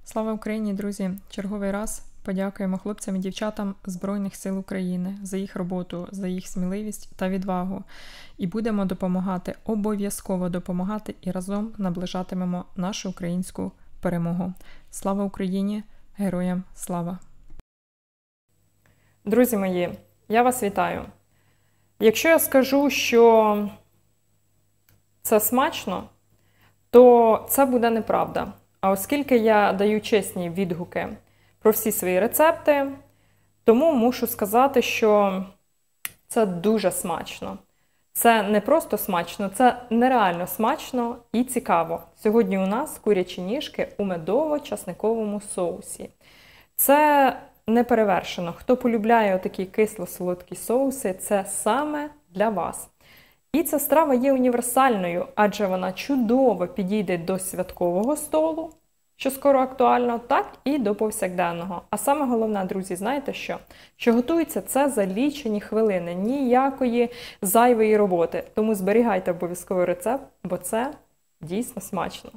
Слава Україні, друзі! Черговий раз подякуємо хлопцям і дівчатам Збройних сил України за їх роботу, за їх сміливість та відвагу. І будемо допомагати, обов'язково допомагати і разом наближатимемо нашу українську перемогу. Слава Україні! Героям слава! Друзі мої, я вас вітаю! Якщо я скажу, що це смачно, то це буде неправда. А оскільки я даю чесні відгуки про всі свої рецепти, тому мушу сказати, що це дуже смачно. Це не просто смачно, це нереально смачно і цікаво. Сьогодні у нас курячі ніжки у медово-часниковому соусі. Це неперевершено. Хто полюбляє отакі кисло-солодкі соуси, це саме для вас. І ця страва є універсальною, адже вона чудово підійде до святкового столу, що скоро актуально, так і до повсякденного. А саме головне, друзі, знаєте що? Що готується це за лічені хвилини, ніякої зайвої роботи. Тому зберігайте обов'язково рецепт, бо це дійсно смачно.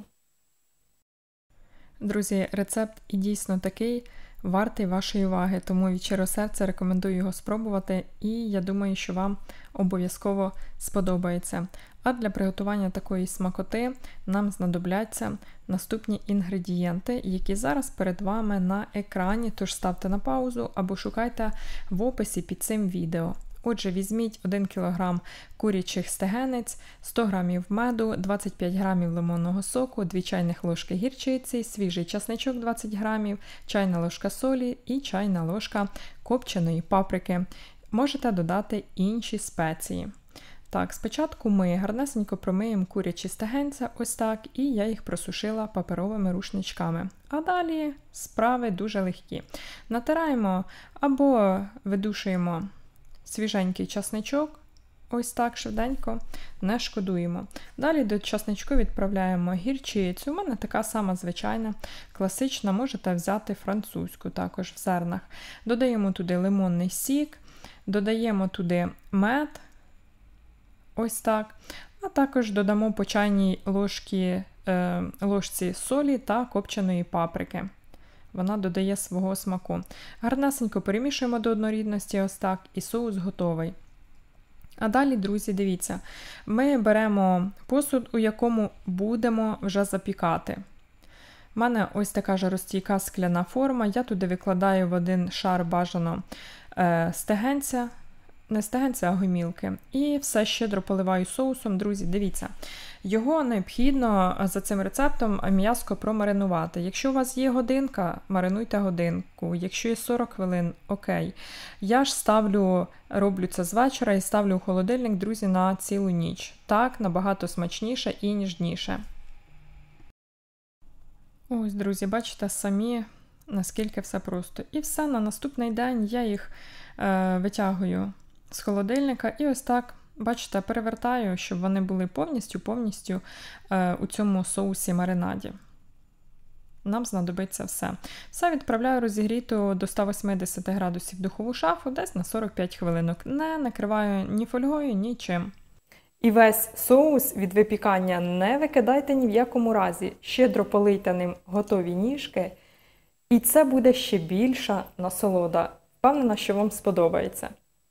Друзі, рецепт і дійсно такий, вартий вашої уваги, тому від щирого серця рекомендую його спробувати і я думаю, що вам обов'язково сподобається. А для приготування такої смакоти нам знадобляться наступні інгредієнти, які зараз перед вами на екрані, тож ставте на паузу або шукайте в описі під цим відео. Отже, візьміть 1 кг курячих стегенець, 100 г меду, 25 г лимонного соку, 2 чайних ложки гірчиці, свіжий часничок 20 г, чайна ложка солі і чайна ложка копченої паприки. Можете додати інші спеції. Так, спочатку ми гарнесенько промиємо курячі стегенця, ось так, і я їх просушила паперовими рушничками. А далі справи дуже легкі. Натираємо або видушуємо свіженький часничок, ось так швиденько, не шкодуємо. Далі до часничку відправляємо гірчицю, у мене така сама звичайна, класична, можете взяти французьку також в зернах. Додаємо туди лимонний сік, додаємо туди мед, ось так, а також додамо по чайній ложці солі та копченої паприки. Вона додає свого смаку. Гарнесенько перемішуємо до однорідності, ось так, і соус готовий. А далі, друзі, дивіться, ми беремо посуд, у якому будемо вже запікати. У мене ось така жаростійка скляна форма, я туди викладаю в один шар бажано стегенця, не стегенця, а гомілки. І все щедро поливаю соусом. Друзі, дивіться, його необхідно за цим рецептом м'яско промаринувати. Якщо у вас є годинка, маринуйте годинку. Якщо є 40 хвилин, окей. Я ж роблю це з вечора і ставлю у холодильник, друзі, на цілу ніч. Так, набагато смачніше і ніжніше. Ось, друзі, бачите самі, наскільки все просто. І все, на наступний день я їх витягую з холодильника і ось так, бачите, перевертаю, щоб вони були повністю у цьому соусі-маринаді. Нам знадобиться все. Все відправляю розігріту до 180 градусів в духову шафу десь на 45 хвилинок. Не накриваю ні фольгою, ні чим. І весь соус від випікання не викидайте ні в якому разі. Щедро полийте ним готові ніжки. І це буде ще більша насолода. Впевнена, що вам сподобається.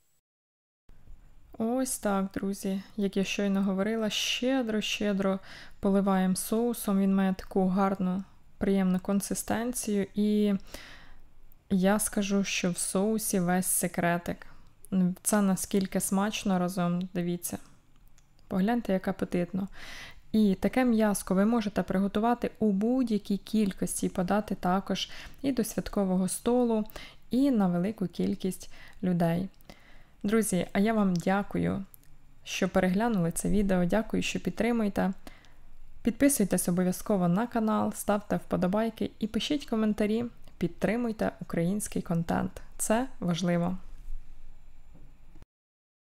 Ось так, друзі, як я щойно говорила, щедро поливаємо соусом. Він має таку гарну, приємну консистенцію. І я скажу, що в соусі весь секретик. Це наскільки смачно разом, дивіться. Погляньте, як апетитно. І таке м'яско ви можете приготувати у будь-якій кількості, подати також і до святкового столу, і на велику кількість людей. Друзі, а я вам дякую, що переглянули це відео, дякую, що підтримуєте. Підписуйтесь обов'язково на канал, ставте вподобайки і пишіть коментарі, підтримуйте український контент. Це важливо.